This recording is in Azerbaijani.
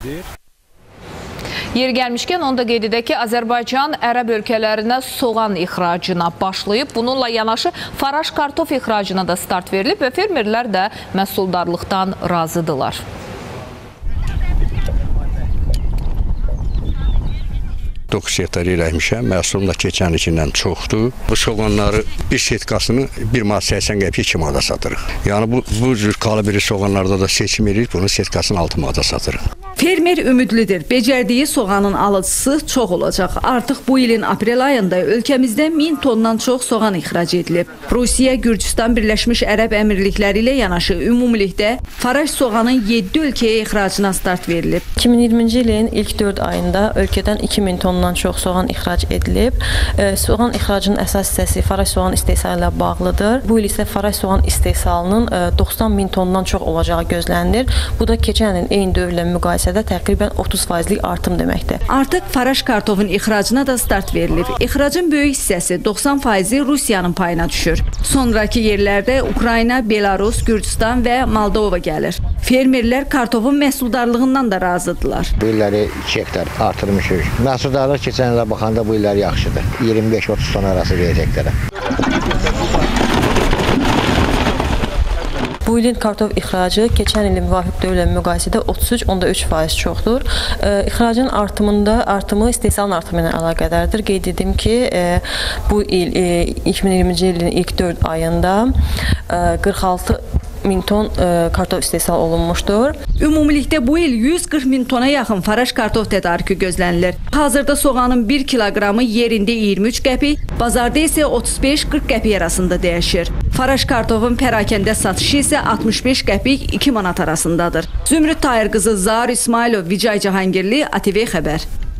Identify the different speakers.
Speaker 1: Yeri gəlmişkən onu da qeyd edək ki, Azərbaycan ərəb ölkələrinə soğan ixracına başlayıb. Bununla yanaşı faraş kartof ixracına da start verilib və fermerlər də məhsuldarlıqdan razıdırlar.
Speaker 2: Dokuz hektar eləmişəm, məhsulum da keçən ilkindən çoxdur. Bu soğanları bir setkasını 1 manat 80 qəpiyə 2 manata satırıq. Yəni bu cür kalibri soğanlarda da seçim edirik, bunun setkasını 6 manata satırıq.
Speaker 3: Fermer ümidlidir. Becərdiyi soğanın alıcısı çox olacaq. Artıq bu ilin aprel ayında ölkəmizdə 1000 tondan çox soğan ixrac edilib. Rusiya, Gürcüstan, Birləşmiş Ərəb Əmirlikləri ilə yanaşı ümumilikdə faraş soğanın 7 ölkəyə ixracına start verilib.
Speaker 4: 2020-ci ilin ilk 4 ayında ölkədən 2000 tondan çox soğan ixrac edilib. Soğan ixracının əsas hissəsi faraş soğan istehsalı ilə bağlıdır. Bu il isə faraş soğan istehsalının 90 min tondan çox olacağı gözlənilir. Bu da keçən ilin eyni dövrlə müqayisədə təqribən 30% artım deməkdir.
Speaker 3: Artıq faraş kartofun ixracına da start verilib. İxracın böyük hissəsi 90% Rusiyanın payına düşür. Sonraki yerlərdə Ukrayna, Belarus, Gürcüstan və Moldova gəlir. Fermerlər kartofun məhsuldarlığından da razıdırlar.
Speaker 5: Bu illəri 2 hektar artırmışıq. Məhsuldarlıq keçən ilə baxanda bu illər yaxşıdır. 25-30 ton arası verəcəklərə.
Speaker 4: Bu ilin kartof ixracı keçən ilin müvafiq dövrlə müqayisədə 33,3% çoxdur. İxracın artımı istehsalın artımı ilə əlaqədardır. Qeyd edim ki, bu il 2020-ci ilin ilk 4 ayında 46 min ton kartof istehsal olunmuşdur.
Speaker 3: Ümumilikdə bu il 140 min tona yaxın faraş kartof tədarükü gözlənilir. Hazırda soğanın 1 kiloqramı yerində 23 qəpik, bazarda isə 35-40 qəpik arasında dəyişir. Faraş kartofun pərakəndə satışı isə 65 qəpik 2 manat arasındadır. Zümrüd Tahir qızı, Zaur İsmailov, Vicay Cahangirli, ATV xəbər.